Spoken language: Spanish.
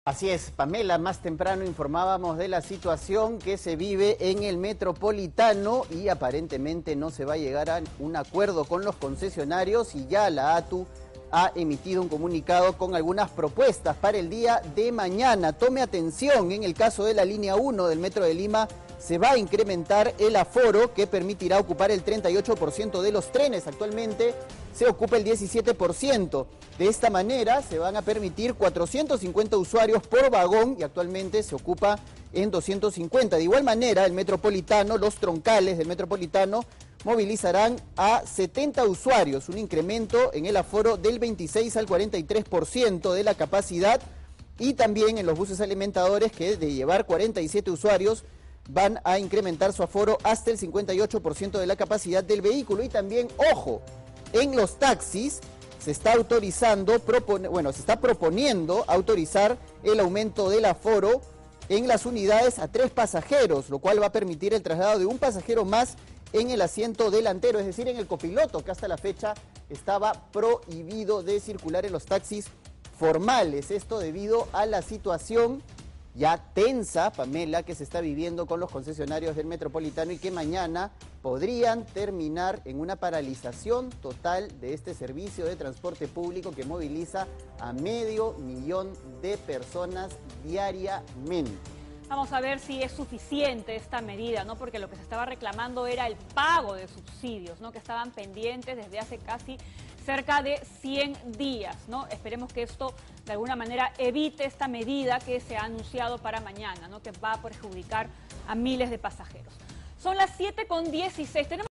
Así es, Pamela, más temprano informábamos de la situación que se vive en el Metropolitano y aparentemente no se va a llegar a un acuerdo con los concesionarios y ya la ATU ha emitido un comunicado con algunas propuestas para el día de mañana. Tome atención, en el caso de la línea 1 del Metro de Lima se va a incrementar el aforo que permitirá ocupar el 38% de los trenes. Actualmente se ocupa el 17%. De esta manera se van a permitir 450 usuarios por vagón y actualmente se ocupa en 250. De igual manera, el Metropolitano, los troncales del Metropolitano movilizarán a 70 usuarios, un incremento en el aforo del 26 al 43% de la capacidad, y también en los buses alimentadores, que de llevar 47 usuarios van a incrementar su aforo hasta el 58% de la capacidad del vehículo. Y también, ojo, en los taxis se está se está proponiendo autorizar el aumento del aforo en las unidades a 3 pasajeros, lo cual va a permitir el traslado de un pasajero más en el asiento delantero, es decir, en el copiloto, que hasta la fecha estaba prohibido de circular en los taxis formales. Esto debido a la situación ya tensa, Pamela, que se está viviendo con los concesionarios del Metropolitano y que mañana podrían terminar en una paralización total de este servicio de transporte público que moviliza a 500.000 de personas diariamente. Vamos a ver si es suficiente esta medida, ¿no? Porque lo que se estaba reclamando era el pago de subsidios, ¿no? Que estaban pendientes desde hace casi cerca de 100 días, ¿no? Esperemos que esto de alguna manera evite esta medida que se ha anunciado para mañana, ¿no? Que va a perjudicar a miles de pasajeros. Son las 7:16.